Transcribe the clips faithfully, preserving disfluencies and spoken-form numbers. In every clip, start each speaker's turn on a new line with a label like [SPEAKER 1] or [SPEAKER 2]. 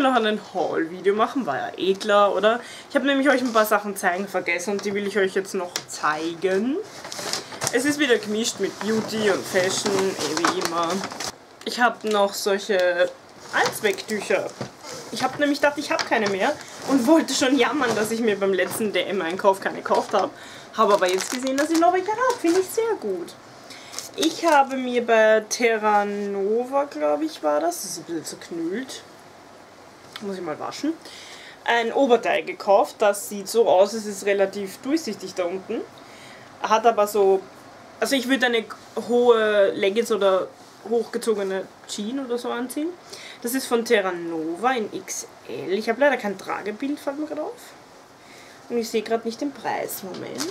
[SPEAKER 1] noch ein Haul-Video machen, war ja eh klar, oder? Ich habe nämlich euch ein paar Sachen zeigen vergessen und die will ich euch jetzt noch zeigen. Es ist wieder gemischt mit Beauty und Fashion, eh wie immer. Ich habe noch solche Allzwecktücher. Ich habe nämlich gedacht, ich habe keine mehr und wollte schon jammern, dass ich mir beim letzten D M-Einkauf keine gekauft habe. Habe aber jetzt gesehen, dass ich noch welche habe. Finde ich sehr gut. Ich habe mir bei Terra Nova, glaube ich, war das, das ist ein bisschen zerknüllt, muss ich mal waschen, ein Oberteil gekauft. Das sieht so aus, es ist relativ durchsichtig da unten. Hat aber so, also ich würde eine hohe Leggings oder hochgezogene Jeans oder so anziehen. Das ist von Terra Nova in X L. Ich habe leider kein Tragebild, fällt mir gerade auf. Und ich sehe gerade nicht den Preis. Moment.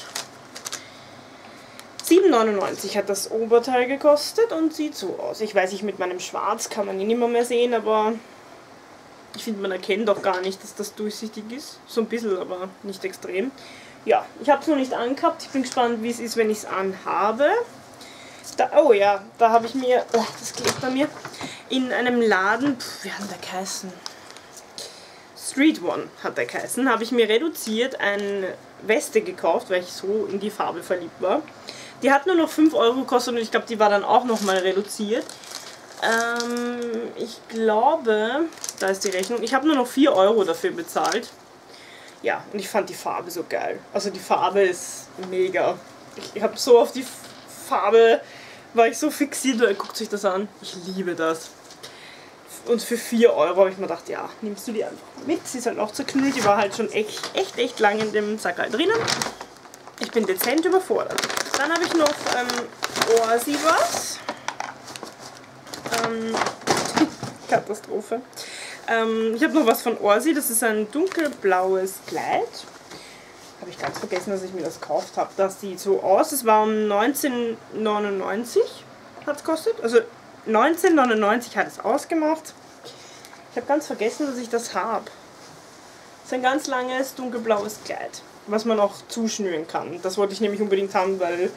[SPEAKER 1] sieben neunundneunzig hat das Oberteil gekostet und sieht so aus. Ich weiß nicht, mit meinem Schwarz kann man ihn immer mehr sehen, aber ich finde, man erkennt doch gar nicht, dass das durchsichtig ist. So ein bisschen, aber nicht extrem. Ja, ich habe es noch nicht angehabt. Ich bin gespannt, wie es ist, wenn ich es anhabe. Da, oh ja, da habe ich mir, oh, das klebt bei mir, in einem Laden, pf, wie hat der geheißen? Street One hat der geheißen, habe ich mir reduziert eine Weste gekauft, weil ich so in die Farbe verliebt war. Die hat nur noch fünf Euro gekostet und ich glaube, die war dann auch nochmal reduziert. Ähm, ich glaube, da ist die Rechnung, ich habe nur noch vier Euro dafür bezahlt. Ja, und ich fand die Farbe so geil. Also die Farbe ist mega. Ich habe so auf die Farbe, war ich so fixiert, guckt euch das an. Ich liebe das. Und für vier Euro habe ich mir gedacht, ja, nimmst du die einfach mit. Sie ist halt auch zerknüllt, die war halt schon echt, echt, echt lang in dem Sackerl drinnen. Ich bin dezent überfordert. Dann habe ich noch ähm, Orsi was. Ähm, Katastrophe. Ähm, ich habe noch was von Orsi, das ist ein dunkelblaues Kleid. Habe ich ganz vergessen, dass ich mir das gekauft habe. Das sieht so aus. Es war um neunzehn neunundneunzig hat es gekostet. Also neunzehn neunundneunzig hat es ausgemacht. Ich habe ganz vergessen, dass ich das habe. Es ist ein ganz langes dunkelblaues Kleid, was man auch zuschnüren kann. Das wollte ich nämlich unbedingt haben, weil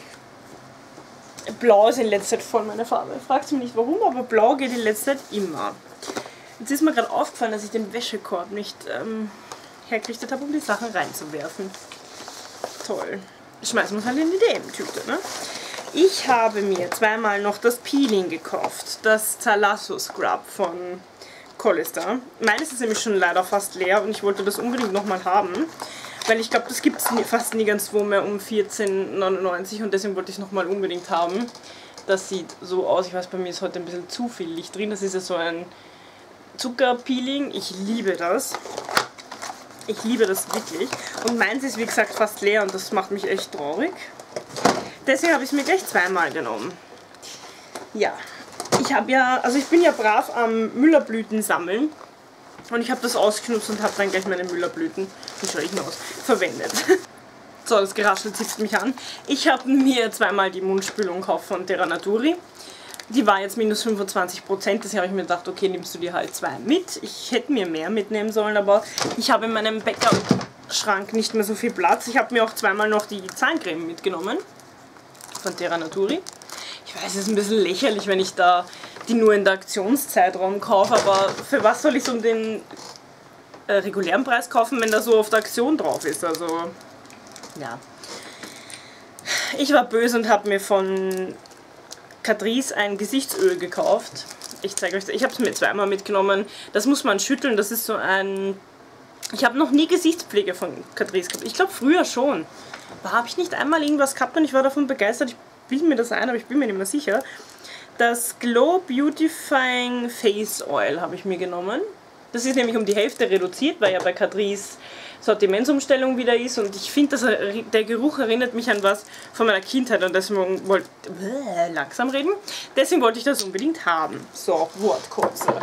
[SPEAKER 1] Blau ist in letzter Zeit voll meine Farbe. Fragt mich nicht warum, aber Blau geht in letzter Zeit immer. Jetzt ist mir gerade aufgefallen, dass ich den Wäschekorb nicht ähm, hergerichtet habe, um die Sachen reinzuwerfen. Toll. Schmeißen wir es halt in die D M-Tüte, ne? Ich habe mir zweimal noch das Peeling gekauft. Das Zalasso Scrub von Hollister. Meines ist nämlich schon leider fast leer und ich wollte das unbedingt nochmal haben. Weil ich glaube, das gibt es fast nirgendwo mehr um vierzehn neunundneunzig und deswegen wollte ich es nochmal unbedingt haben. Das sieht so aus. Ich weiß, bei mir ist heute ein bisschen zu viel Licht drin. Das ist ja so ein Zuckerpeeling. Ich liebe das. Ich liebe das wirklich. Und meins ist wie gesagt fast leer und das macht mich echt traurig. Deswegen habe ich es mir gleich zweimal genommen. Ja, ich habe ja, also ich bin ja brav am Müllerblüten sammeln. Und ich habe das ausgenutzt und habe dann gleich meine Müllerblüten, wie schaue ich denn aus, verwendet. So, das Geraschel zipft mich an. Ich habe mir zweimal die Mundspülung gekauft von Terra Naturi. Die war jetzt minus fünfundzwanzig Prozent, deswegen habe ich mir gedacht, okay, nimmst du dir halt zwei mit. Ich hätte mir mehr mitnehmen sollen, aber ich habe in meinem Bäckerschrank nicht mehr so viel Platz. Ich habe mir auch zweimal noch die Zahncreme mitgenommen von Terra Naturi. Ich weiß, es ist ein bisschen lächerlich, wenn ich da die nur in der Aktionszeitraum kaufe, aber für was soll ich so um den äh, regulären Preis kaufen, wenn da so oft Aktion drauf ist? Also, ja. Ich war böse und habe mir von Catrice ein Gesichtsöl gekauft. Ich zeige euch das. Ich habe es mir zweimal mitgenommen. Das muss man schütteln. Das ist so ein... Ich habe noch nie Gesichtspflege von Catrice gehabt. Ich glaube früher schon. Da habe ich nicht einmal irgendwas gehabt und ich war davon begeistert. Ich bilde mir das ein, aber ich bin mir nicht mehr sicher. Das Glow Beautifying Face Oil habe ich mir genommen. Das ist nämlich um die Hälfte reduziert, weil ja bei Catrice Sortimentsumstellung wieder ist. Und ich finde, der Geruch erinnert mich an was von meiner Kindheit. Und deswegen wollte ich langsam reden. Deswegen wollte ich das unbedingt haben. So, Wortkurze.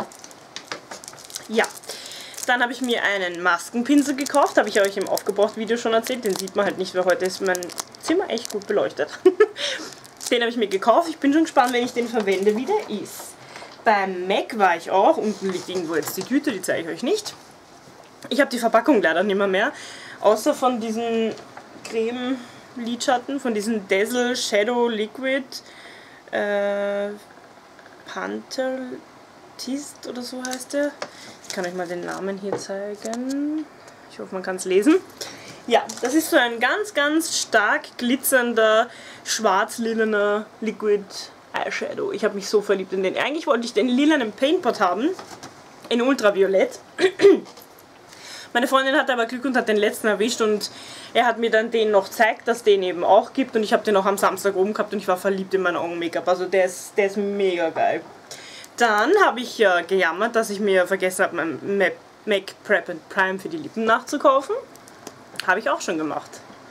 [SPEAKER 1] Ja. Dann habe ich mir einen Maskenpinsel gekauft. Habe ich euch im Aufgebraucht-Video schon erzählt. Den sieht man halt nicht, weil heute ist mein Zimmer echt gut beleuchtet. Den habe ich mir gekauft. Ich bin schon gespannt, wenn ich den verwende, wie der ist. Beim MAC war ich auch. Unten liegt irgendwo jetzt die Tüte, die zeige ich euch nicht. Ich habe die Verpackung leider nicht mehr, mehr. Außer von diesen Creme-Lidschatten, von diesen Dazzle Shadow Liquid äh, Panther Baptiste oder so heißt der. Ich kann euch mal den Namen hier zeigen. Ich hoffe, man kann es lesen. Ja, das ist so ein ganz, ganz stark glitzernder, schwarz-lilaner Liquid Eyeshadow. Ich habe mich so verliebt in den. Eigentlich wollte ich den lilanen Paintpot haben, in Ultraviolett. Meine Freundin hatte aber Glück und hat den letzten erwischt und er hat mir dann den noch gezeigt, dass es den eben auch gibt und ich habe den auch am Samstag oben gehabt und ich war verliebt in mein Augen-Make-up. Also der ist, der ist mega geil. Dann habe ich äh, gejammert, dass ich mir vergessen habe, mein MAC Prep and Prime für die Lippen nachzukaufen. Habe ich auch schon gemacht.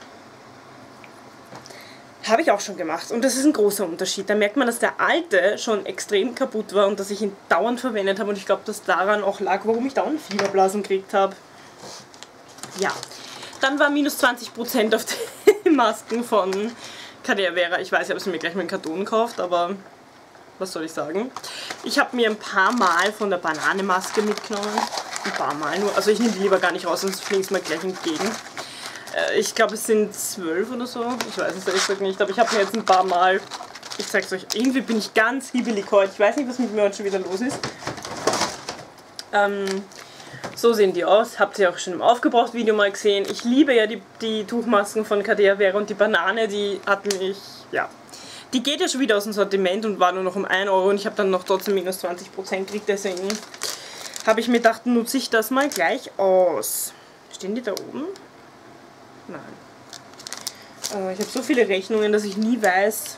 [SPEAKER 1] Habe ich auch schon gemacht. Und das ist ein großer Unterschied. Da merkt man, dass der alte schon extrem kaputt war und dass ich ihn dauernd verwendet habe. Und ich glaube, dass daran auch lag, warum ich dauernd Fieberblasen gekriegt habe. Ja. Dann war minus zwanzig Prozent auf die Masken von Cadea Vera. Ich weiß, ich habe es mir gleich mit Karton gekauft, aber was soll ich sagen? Ich habe mir ein paar Mal von der Bananenmaske mitgenommen. Ein paar Mal nur. Also ich nehme die lieber gar nicht raus, sonst fliegen es mir gleich entgegen. Ich glaube, es sind zwölf oder so. Ich weiß es ehrlich gesagt nicht, aber ich habe mir jetzt ein paar Mal... Ich zeig's euch. Irgendwie bin ich ganz hibbelig heute. Ich weiß nicht, was mit mir heute schon wieder los ist. Ähm, so sehen die aus. Habt ihr auch schon im Aufgebraucht-Video mal gesehen. Ich liebe ja die, die Tuchmasken von Cadea Vera und die Banane, die hat mich... Ja. Die geht ja schon wieder aus dem Sortiment und war nur noch um ein Euro und ich habe dann noch trotzdem minus zwanzig Prozent gekriegt. Deswegen habe ich mir gedacht, nutze ich das mal gleich aus. Stehen die da oben? Nein. Äh, ich habe so viele Rechnungen, dass ich nie weiß,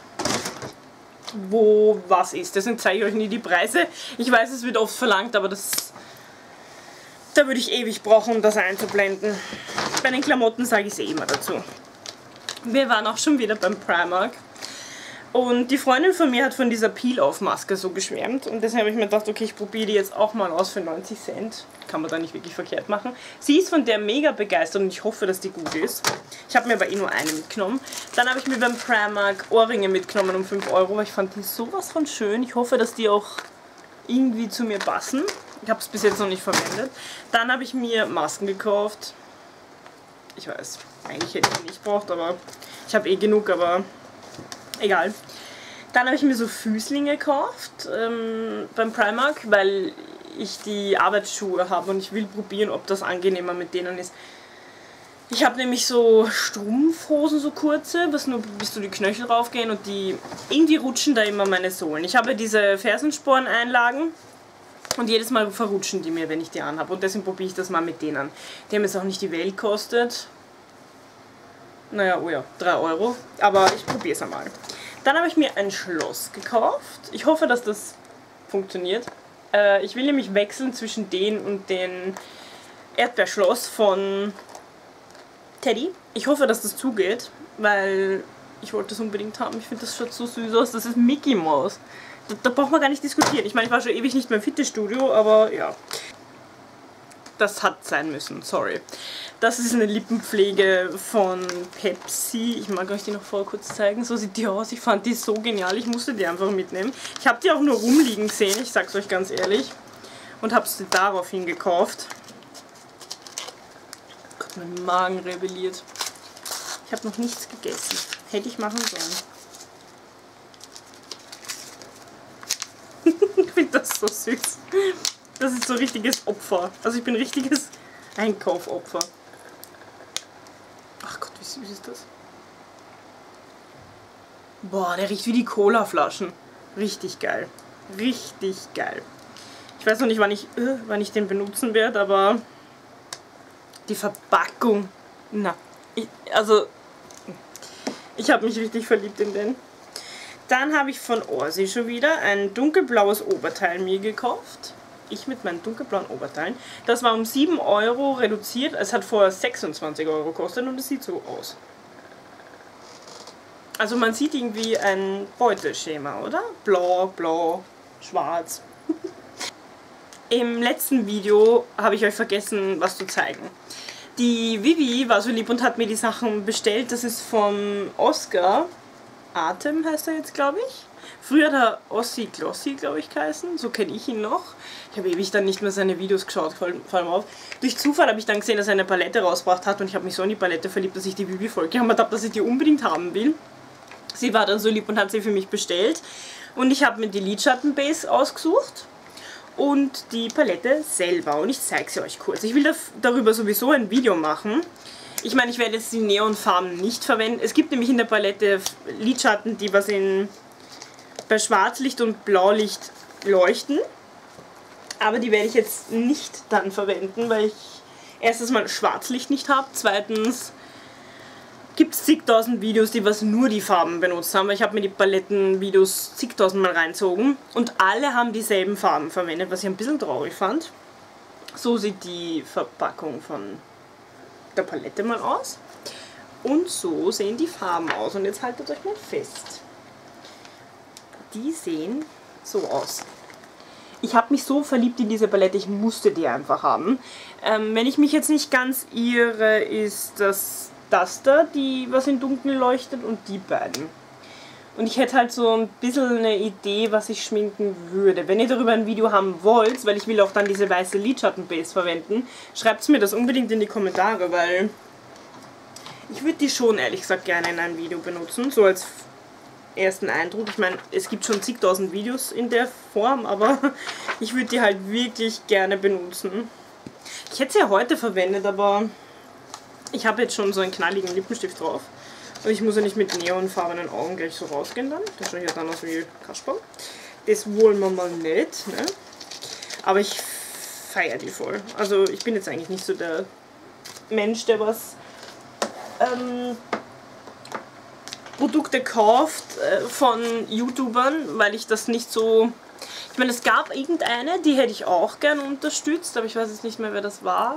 [SPEAKER 1] wo was ist. Deswegen zeige ich euch nie die Preise. Ich weiß, es wird oft verlangt, aber das... Da würde ich ewig brauchen, um das einzublenden. Bei den Klamotten sage ich es eh immer dazu. Wir waren auch schon wieder beim Primark. Und die Freundin von mir hat von dieser Peel-Off-Maske so geschwärmt. Und deshalb habe ich mir gedacht, okay, ich probiere die jetzt auch mal aus für neunzig Cent. Kann man da nicht wirklich verkehrt machen. Sie ist von der mega begeistert und ich hoffe, dass die gut ist. Ich habe mir aber eh nur eine mitgenommen. Dann habe ich mir beim Primark Ohrringe mitgenommen um fünf Euro, weil ich fand die sowas von schön. Ich hoffe, dass die auch irgendwie zu mir passen. Ich habe es bis jetzt noch nicht verwendet. Dann habe ich mir Masken gekauft. Ich weiß, eigentlich hätte ich die nicht gebraucht, aber ich habe eh genug, aber... Egal. Dann habe ich mir so Füßlinge gekauft ähm, beim Primark, weil ich die Arbeitsschuhe habe und ich will probieren, ob das angenehmer mit denen ist. Ich habe nämlich so Strumpfhosen, so kurze, was nur bis zu die Knöchel raufgehen und die irgendwie rutschen da immer meine Sohlen. Ich habe diese Fersensporn-Einlagen und jedes Mal verrutschen die mir, wenn ich die anhabe und deswegen probiere ich das mal mit denen. Die haben jetzt auch nicht die Welt gekostet. Naja, oh ja, drei Euro. Aber ich probiere es einmal. Dann habe ich mir ein Schloss gekauft. Ich hoffe, dass das funktioniert. Äh, ich will nämlich wechseln zwischen den und den Erdbeerschloss von Teddy. Ich hoffe, dass das zugeht, weil ich wollte das unbedingt haben. Ich finde, das schaut so süß aus. Das ist Mickey Mouse. Da, da braucht man gar nicht diskutieren. Ich meine, ich war schon ewig nicht mehr im Fitnessstudio, aber ja. Das hat sein müssen, sorry. Das ist eine Lippenpflege von Pepsi. Ich mag euch die noch vorher kurz zeigen. So sieht die aus. Ich fand die so genial. Ich musste die einfach mitnehmen. Ich habe die auch nur rumliegen gesehen, ich sag's euch ganz ehrlich. Und habe sie daraufhin gekauft. Gott, mein Magen rebelliert. Ich habe noch nichts gegessen. Hätte ich machen sollen. Ich finde das so süß. Das ist so ein richtiges Opfer. Also ich bin ein richtiges Einkaufopfer. Ach Gott, wie süß ist das? Boah, der riecht wie die Cola-Flaschen. Richtig geil. Richtig geil. Ich weiß noch nicht, wann ich, äh, wann ich den benutzen werde, aber die Verpackung. Na, ich, also ich habe mich richtig verliebt in den. Dann habe ich von Orsi schon wieder ein dunkelblaues Oberteil mir gekauft. Ich mit meinen dunkelblauen Oberteilen. Das war um sieben Euro reduziert. Es hat vorher sechsundzwanzig Euro gekostet und es sieht so aus. Also man sieht irgendwie ein Beuteschema, oder? Blau, blau, schwarz. Im letzten Video habe ich euch vergessen, was zu zeigen. Die Vivi war so lieb und hat mir die Sachen bestellt. Das ist vom Oscar. Atem heißt er jetzt, glaube ich. Früher hat er Ossi Glossy, glaube ich, geheißen. So kenne ich ihn noch. Ich habe ewig dann nicht mehr seine Videos geschaut, vor allem auf. Durch Zufall habe ich dann gesehen, dass er eine Palette rausgebracht hat und ich habe mich so in die Palette verliebt, dass ich die Vivi vollgehammert habe, dass ich die unbedingt haben will. Sie war dann so lieb und hat sie für mich bestellt. Und ich habe mir die Lidschattenbase ausgesucht. und die Palette selber. Und ich zeige sie euch kurz. Ich will da, darüber sowieso ein Video machen. Ich meine, ich werde jetzt die Neonfarben nicht verwenden. Es gibt nämlich in der Palette Lidschatten, die was in, bei Schwarzlicht und Blaulicht leuchten. Aber die werde ich jetzt nicht dann verwenden, weil ich erstens mal Schwarzlicht nicht habe. Zweitens gibt es zigtausend Videos, die was nur die Farben benutzt haben. Weil ich habe mir die Palettenvideos zigtausend Mal reinzogen. Und alle haben dieselben Farben verwendet, was ich ein bisschen traurig fand. So sieht die Verpackung von der Palette mal aus. Und so sehen die Farben aus. Und jetzt haltet euch mal fest. Die sehen so aus. Ich habe mich so verliebt in diese Palette, ich musste die einfach haben. Ähm, wenn ich mich jetzt nicht ganz irre, ist das das da, die was in Dunkel leuchtet, und die beiden. Und ich hätte halt so ein bisschen eine Idee, was ich schminken würde. Wenn ihr darüber ein Video haben wollt, weil ich will auch dann diese weiße Lidschattenbase verwenden, schreibt mir das unbedingt in die Kommentare, weil ich würde die schon ehrlich gesagt gerne in einem Video benutzen, so als ersten Eindruck. Ich meine, es gibt schon zigtausend Videos in der Form, aber ich würde die halt wirklich gerne benutzen. Ich hätte sie ja heute verwendet, aber ich habe jetzt schon so einen knalligen Lippenstift drauf. Und ich muss ja nicht mit neonfarbenen Augen gleich so rausgehen dann. Das schaut ja dann aus wie Kasperl. Das wollen wir mal nicht, ne? Aber ich feiere die voll. Also ich bin jetzt eigentlich nicht so der Mensch, der was ähm, Produkte kauft äh, von YouTubern, weil ich das nicht so... Ich meine, es gab irgendeine, die hätte ich auch gern unterstützt, aber ich weiß jetzt nicht mehr, wer das war.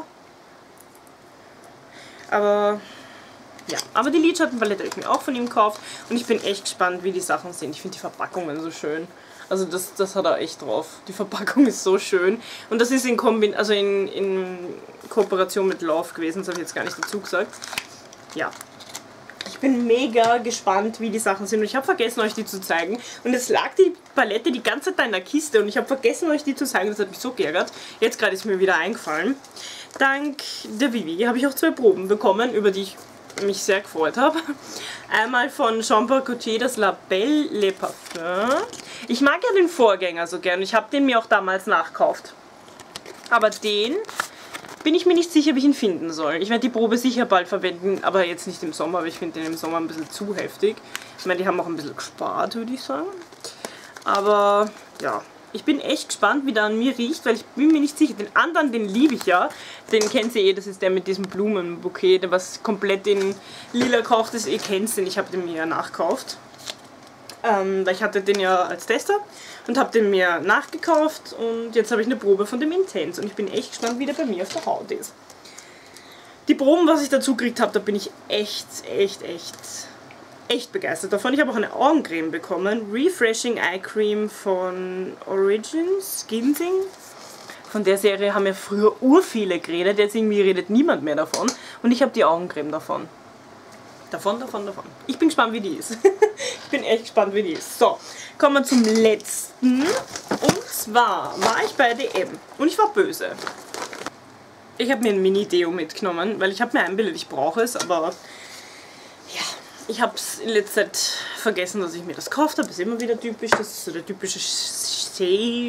[SPEAKER 1] Aber ja, aber die Lidschattenpalette habe ich mir auch von ihm gekauft und ich bin echt gespannt, wie die Sachen sind. Ich finde die Verpackungen so schön. Also das, das hat er echt drauf. Die Verpackung ist so schön. Und das ist in, Kombi also in, in Kooperation mit Love gewesen, das habe ich jetzt gar nicht dazu gesagt. Ja. Ich bin mega gespannt, wie die Sachen sind. Und ich habe vergessen, euch die zu zeigen. Und jetzt lag die Palette die ganze Zeit in der Kiste und ich habe vergessen, euch die zu zeigen. Das hat mich so geärgert. Jetzt gerade ist mir wieder eingefallen. Dank der Vivi habe ich auch zwei Proben bekommen, über die ich mich sehr gefreut habe. Einmal von Jean Paul Gaultier, das La Belle Le Parfum. Ich mag ja den Vorgänger so gern. Ich habe den mir auch damals nachgekauft. Aber den bin ich mir nicht sicher, wie ich ihn finden soll. Ich werde die Probe sicher bald verwenden, aber jetzt nicht im Sommer, weil ich finde den im Sommer ein bisschen zu heftig. Ich meine, die haben auch ein bisschen gespart, würde ich sagen. Aber ja, ich bin echt gespannt, wie der an mir riecht, weil ich bin mir nicht sicher. Den anderen, den liebe ich ja. Den kennt ihr eh, das ist der mit diesem Blumenbouquet, der was komplett in lila kocht ist. Ihr kennt den, ich habe den mir ja nachgekauft. Ähm, weil ich hatte den ja als Tester und habe den mir nachgekauft und jetzt habe ich eine Probe von dem Intense und ich bin echt gespannt, wie der bei mir auf der Haut ist. Die Proben, was ich dazu gekriegt habe, da bin ich echt, echt, echt, echt begeistert davon. Ich habe auch eine Augencreme bekommen, Refreshing Eye Cream von Origins Ginseng. Von der Serie haben ja früher urviele geredet, jetzt irgendwie redet niemand mehr davon und ich habe die Augencreme davon. Davon, davon, davon. Ich bin gespannt, wie die ist. Ich bin echt gespannt, wie die ist. So, kommen wir zum letzten. Und zwar war ich bei D M. Und ich war böse. Ich habe mir ein Mini-Deo mitgenommen, weil ich habe mir eingebildet, ich brauche es, aber ja, ich habe es in letzter Zeit vergessen, dass ich mir das gekauft habe. Das ist immer wieder typisch. Das ist so der typische Shea.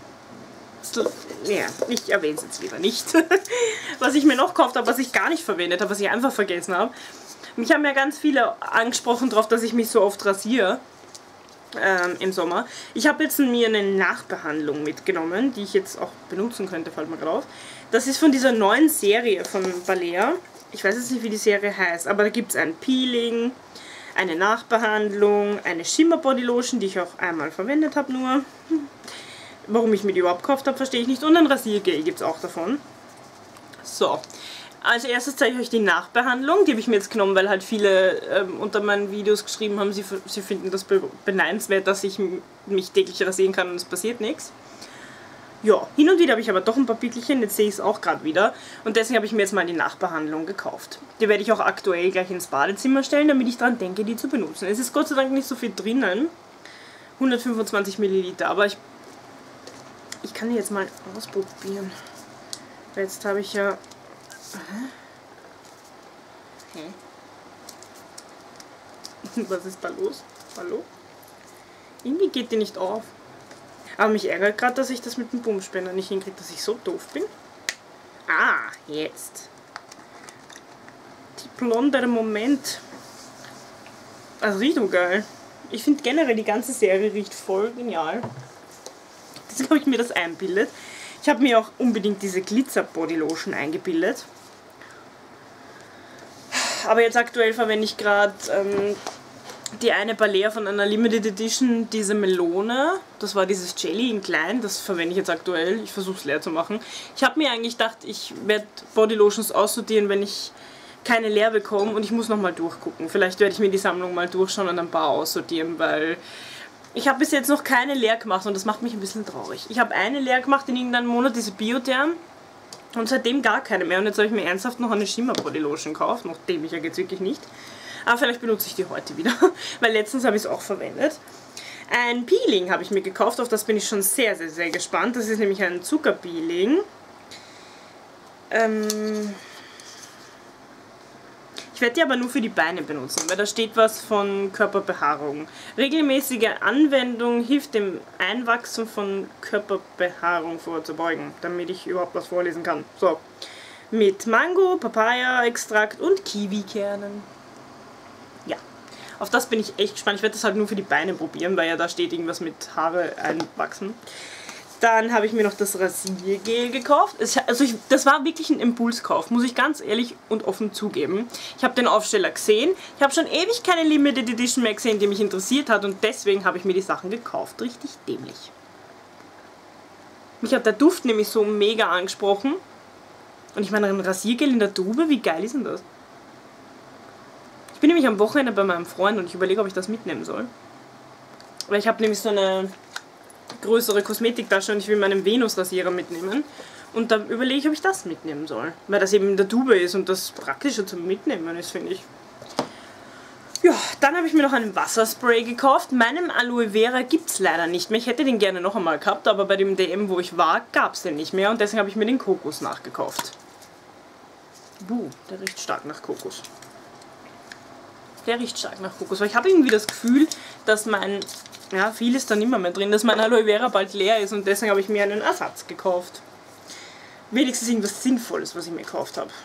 [SPEAKER 1] Ja, ich erwähne es jetzt lieber nicht. Was ich mir noch gekauft habe, was ich gar nicht verwendet habe, was ich einfach vergessen habe. Mich haben ja ganz viele angesprochen darauf, dass ich mich so oft rasiere ähm, im Sommer. Ich habe jetzt mir eine Nachbehandlung mitgenommen, die ich jetzt auch benutzen könnte, fällt mir gerade auf. Das ist von dieser neuen Serie von Balea. Ich weiß jetzt nicht, wie die Serie heißt, aber da gibt es ein Peeling, eine Nachbehandlung, eine Shimmer Body Lotion, die ich auch einmal verwendet habe nur. Warum ich mir die überhaupt gekauft habe, verstehe ich nicht. Und ein Rasiergel gibt es auch davon. So. Als erstes zeige ich euch die Nachbehandlung. Die habe ich mir jetzt genommen, weil halt viele ähm, unter meinen Videos geschrieben haben, sie, sie finden das beneidenswert, dass ich mich täglich rasieren kann und es passiert nichts. Ja, hin und wieder habe ich aber doch ein paar Pickelchen, jetzt sehe ich es auch gerade wieder. Und deswegen habe ich mir jetzt mal die Nachbehandlung gekauft. Die werde ich auch aktuell gleich ins Badezimmer stellen, damit ich daran denke, die zu benutzen. Es ist Gott sei Dank nicht so viel drinnen. hundertfünfundzwanzig Milliliter, aber ich, ich kann die jetzt mal ausprobieren. Jetzt habe ich ja... Hä? Was ist da los? Hallo? Irgendwie geht die nicht auf. Aber mich ärgert gerade, dass ich das mit dem Bumspender nicht hinkriege, dass ich so doof bin. Ah, jetzt. Die blondere Moment. Also riecht so geil. Ich finde generell die ganze Serie riecht voll genial. Deswegen habe ich mir das einbildet. Ich habe mir auch unbedingt diese Glitzer Body Lotion eingebildet. Aber jetzt aktuell verwende ich gerade ähm, die eine Balea von einer Limited Edition, diese Melone. Das war dieses Jelly in klein, das verwende ich jetzt aktuell. Ich versuche es leer zu machen. Ich habe mir eigentlich gedacht, ich werde Body Lotions aussortieren, wenn ich keine leer bekomme, und ich muss nochmal durchgucken. Vielleicht werde ich mir die Sammlung mal durchschauen und ein paar aussortieren, weil ich habe bis jetzt noch keine leer gemacht und das macht mich ein bisschen traurig. Ich habe eine leer gemacht in irgendeinem Monat, diese Biotherm, und seitdem gar keine mehr. Und jetzt habe ich mir ernsthaft noch eine Shimmer Body Lotion gekauft, noch dämlicher geht's wirklich nicht. Aber vielleicht benutze ich die heute wieder, weil letztens habe ich es auch verwendet. Ein Peeling habe ich mir gekauft, auf das bin ich schon sehr, sehr, sehr gespannt. Das ist nämlich ein Zuckerpeeling. Ähm... Ich werde die aber nur für die Beine benutzen, weil da steht was von Körperbehaarung. Regelmäßige Anwendung hilft dem Einwachsen von Körperbehaarung vorzubeugen, damit ich überhaupt was vorlesen kann. So, mit Mango, Papaya-Extrakt und Kiwikernen. Ja, auf das bin ich echt gespannt. Ich werde das halt nur für die Beine probieren, weil ja da steht irgendwas mit Haare einwachsen. Dann habe ich mir noch das Rasiergel gekauft. Es, also ich, das war wirklich ein Impulskauf, muss ich ganz ehrlich und offen zugeben. Ich habe den Aufsteller gesehen. Ich habe schon ewig keine Limited Edition mehr gesehen, die mich interessiert hat, und deswegen habe ich mir die Sachen gekauft. Richtig dämlich. Mich hat der Duft nämlich so mega angesprochen. Und ich meine, ein Rasiergel in der Tube, wie geil ist denn das? Ich bin nämlich am Wochenende bei meinem Freund und ich überlege, ob ich das mitnehmen soll. Weil ich habe nämlich so eine größere Kosmetiktasche und ich will meinen Venus-Rasierer mitnehmen. Und dann überlege ich, ob ich das mitnehmen soll. Weil das eben in der Tube ist und das praktischer zum Mitnehmen ist, finde ich. Ja, dann habe ich mir noch einen Wasserspray gekauft. Meinem Aloe Vera gibt es leider nicht mehr. Ich hätte den gerne noch einmal gehabt, aber bei dem D M, wo ich war, gab es den nicht mehr. Und deswegen habe ich mir den Kokos nachgekauft. Buh, der riecht stark nach Kokos. Der riecht stark nach Kokos. Weil ich habe irgendwie das Gefühl, dass mein... Ja, viel ist da nicht mehr drin, dass mein Aloe Vera bald leer ist, und deswegen habe ich mir einen Ersatz gekauft. Wenigstens irgendwas Sinnvolles, was ich mir gekauft habe.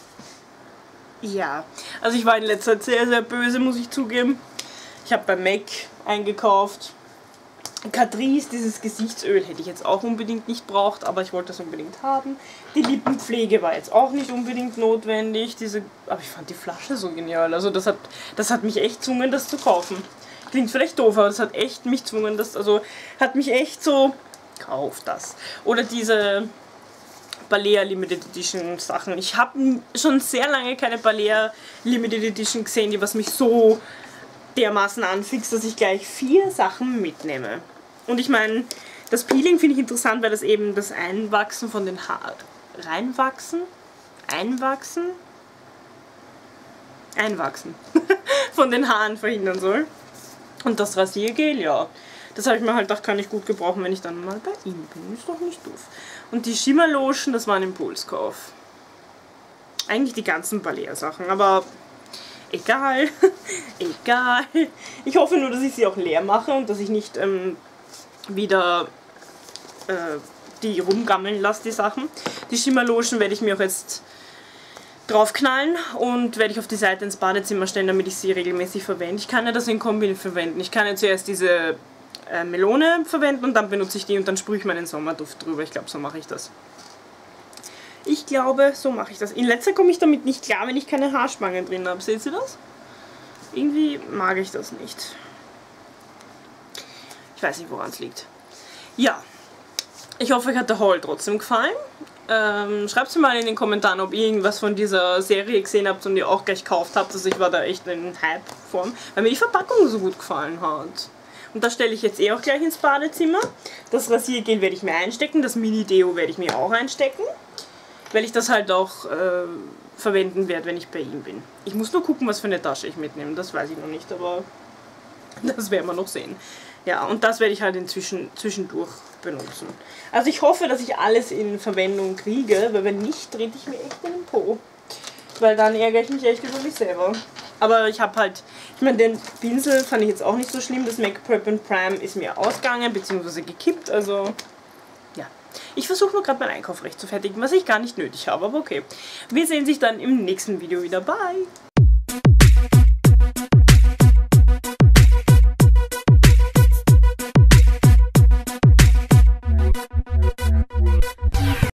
[SPEAKER 1] Ja, also ich war in letzter Zeit sehr, sehr böse, muss ich zugeben. Ich habe bei MAC eingekauft. Catrice, dieses Gesichtsöl, hätte ich jetzt auch unbedingt nicht braucht, aber ich wollte es unbedingt haben. Die Lippenpflege war jetzt auch nicht unbedingt notwendig. Diese, aber ich fand die Flasche so genial. Also das hat, das hat mich echt gezwungen, das zu kaufen. Klingt vielleicht doof, aber das hat echt mich gezwungen, das, also hat mich echt so, kauf das. Oder diese Balea Limited Edition Sachen. Ich habe schon sehr lange keine Balea Limited Edition gesehen, die was mich so dermaßen anfixt, dass ich gleich vier Sachen mitnehme. Und ich meine, das Peeling finde ich interessant, weil das eben das Einwachsen von den Haaren, reinwachsen, einwachsen, einwachsen von den Haaren verhindern soll. Und das Rasiergel, ja, das habe ich mir halt gedacht, kann ich gut gebrauchen, wenn ich dann mal bei ihm bin. Ist doch nicht doof. Und die Shimmer Lotion, das war ein Impulskauf. Eigentlich die ganzen Balea-Sachen, aber egal. Egal. Ich hoffe nur, dass ich sie auch leer mache und dass ich nicht ähm, wieder äh, die rumgammeln lasse, die Sachen. Die Shimmer Lotion werde ich mir auch jetzt draufknallen und werde ich auf die Seite ins Badezimmer stellen, damit ich sie regelmäßig verwende. Ich kann ja das in Kombi verwenden. Ich kann ja zuerst diese äh, Melone verwenden und dann benutze ich die und dann sprühe ich meinen Sommerduft drüber. Ich glaube, so mache ich das. Ich glaube, so mache ich das. In letzter komme ich damit nicht klar, wenn ich keine Haarspangen drin habe. Seht ihr das? Irgendwie mag ich das nicht. Ich weiß nicht, woran es liegt. Ja, ich hoffe, euch hat der Haul trotzdem gefallen. Ähm, Schreibt es mir mal in den Kommentaren, ob ihr irgendwas von dieser Serie gesehen habt und ihr auch gleich gekauft habt. Also ich war da echt in Hype-Form, weil mir die Verpackung so gut gefallen hat. Und das stelle ich jetzt eh auch gleich ins Badezimmer. Das Rasiergel werde ich mir einstecken, das Mini-Deo werde ich mir auch einstecken. Weil ich das halt auch äh, verwenden werde, wenn ich bei ihm bin. Ich muss nur gucken, was für eine Tasche ich mitnehme. Das weiß ich noch nicht, aber das werden wir noch sehen. Ja, und das werde ich halt inzwischen zwischendurch benutzen. Also ich hoffe, dass ich alles in Verwendung kriege, weil wenn nicht, trete ich mir echt in den Po. Weil dann ärgere ich mich echt über mich selber. Aber ich habe halt, ich meine, den Pinsel fand ich jetzt auch nicht so schlimm. Das Make Prep and Prime ist mir ausgegangen, beziehungsweise gekippt. Also, ja. Ich versuche nur gerade meinen Einkauf recht zu fertigen, was ich gar nicht nötig habe. Aber okay. Wir sehen sich dann im nächsten Video wieder. Bye!